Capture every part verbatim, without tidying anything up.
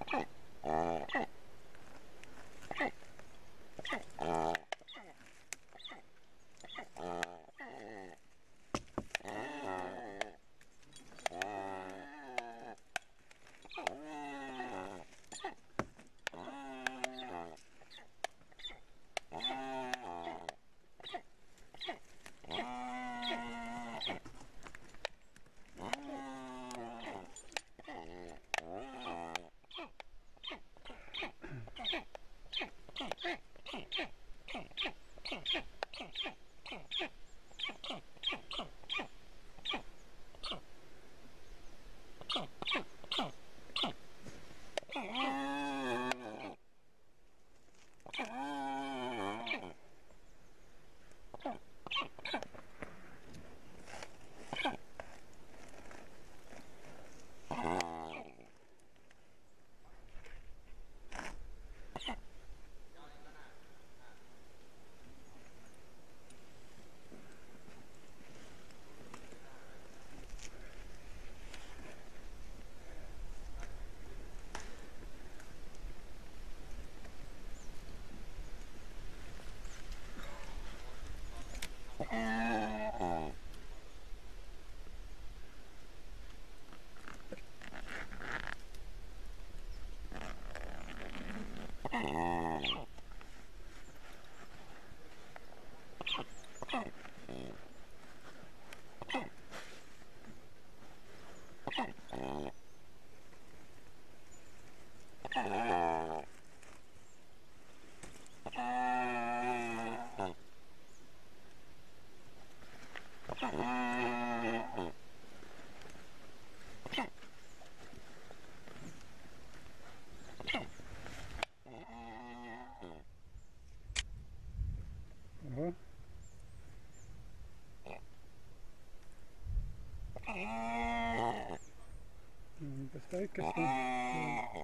Kas väikest on?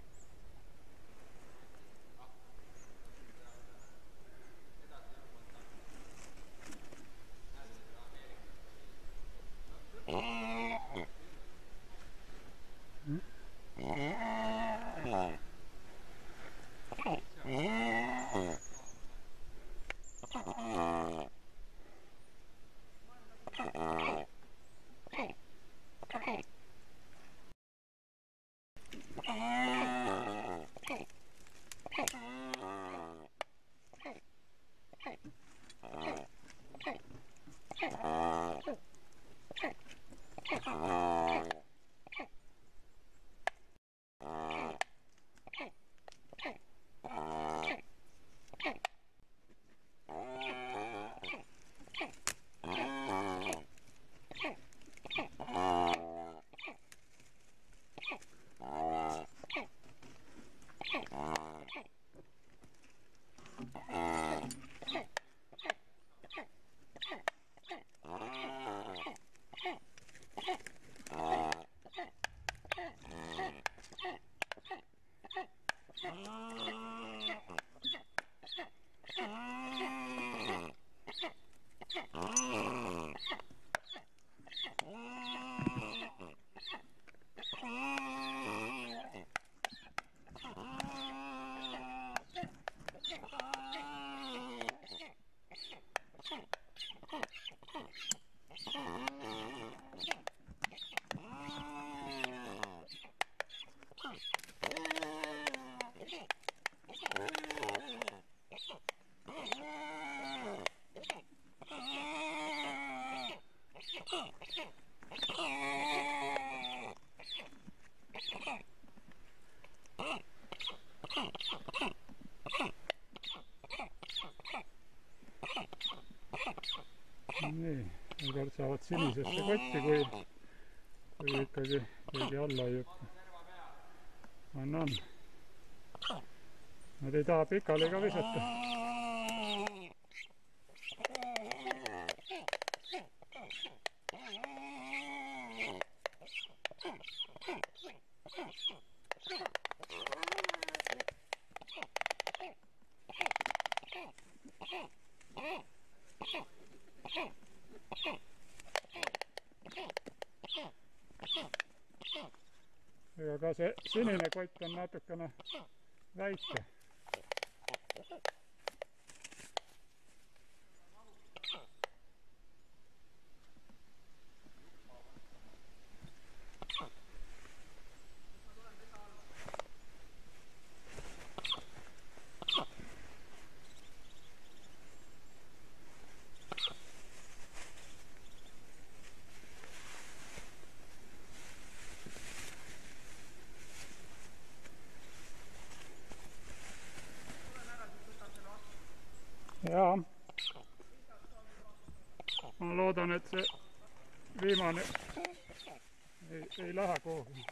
Nii, kord saavad sinisesse kotti, kui, kui ikkagi keegi alla jõuab. On, on. Nad ei taha pikali ka visata. Ega aga see sinine kott on natukene väike. Jaa, ma loodan, et see viimane ei, ei lähe kuhugi.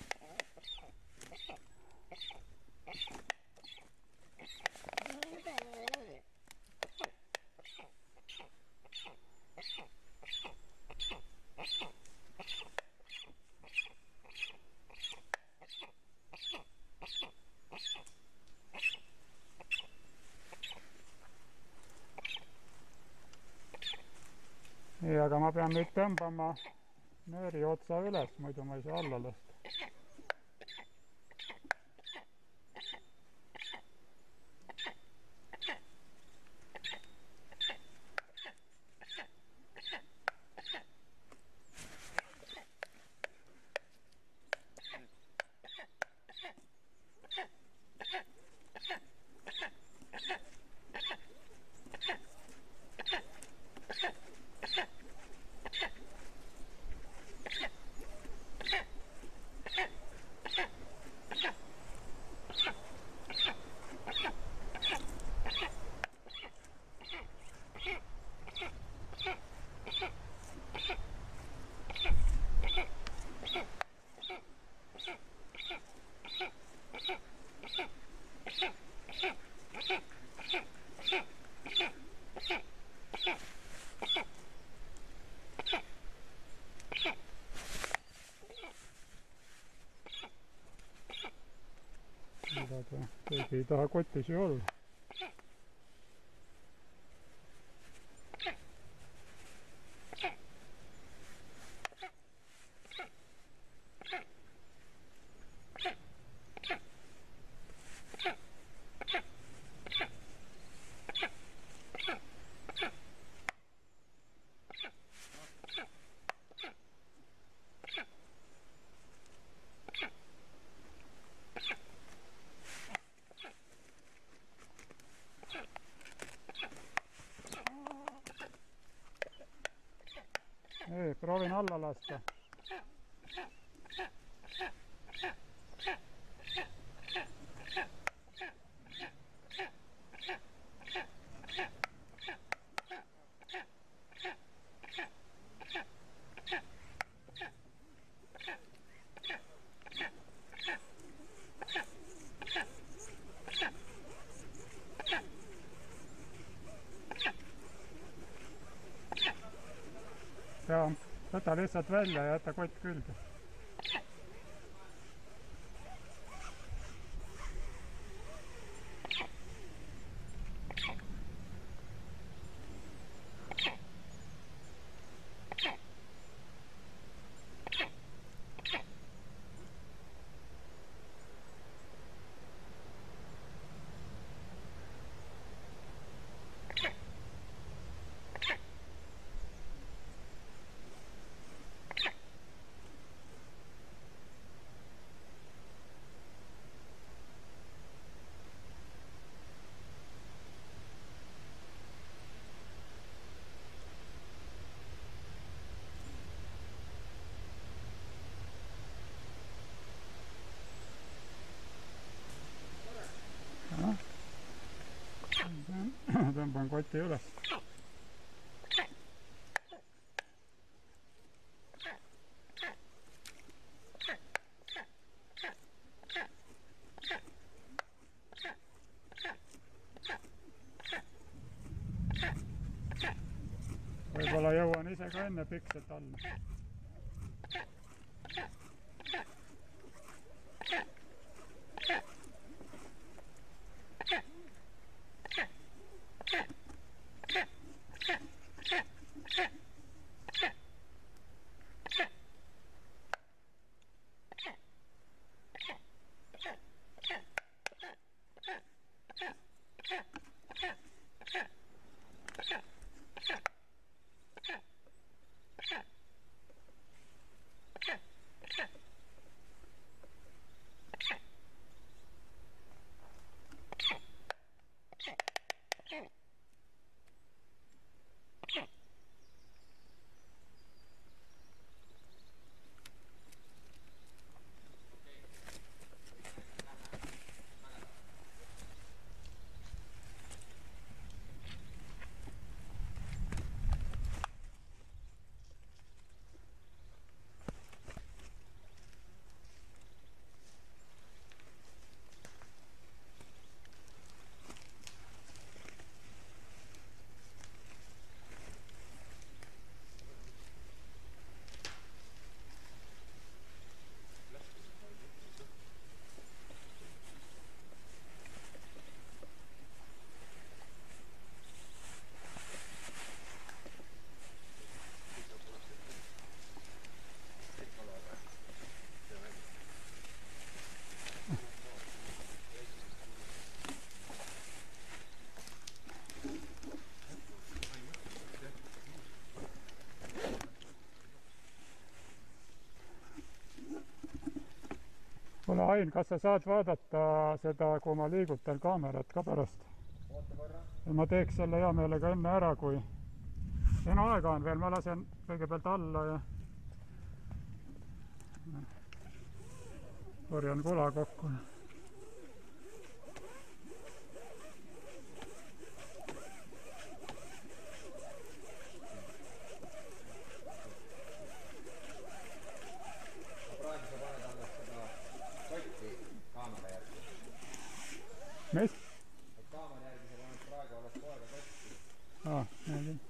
Nii, aga ma pean nüüd tõmbama nööri otsa üles, muidu ma ei saa alla lasta. Keegi ei taha kotis ju olla. Ei, proovin alla lasta. Ja, võta lihtsalt välja ja jäta kott külge. Tõmban koti üles. Võib-olla jõuan ise ka enne pikselt alla. kuule, Ain, kas sa saad vaadata seda, kui ma liigutan kaamerat ka pärast? oota korra. ma teeks selle hea meelega enne ära, kui ei no aega on veel, ma lasen kõigepealt alla ja korjan kula kokku. praegu sa paned alles seda sotti kaamera järgi. mis? kaamera järgi sa paned praegu alles koega sotti. aa, nii küll.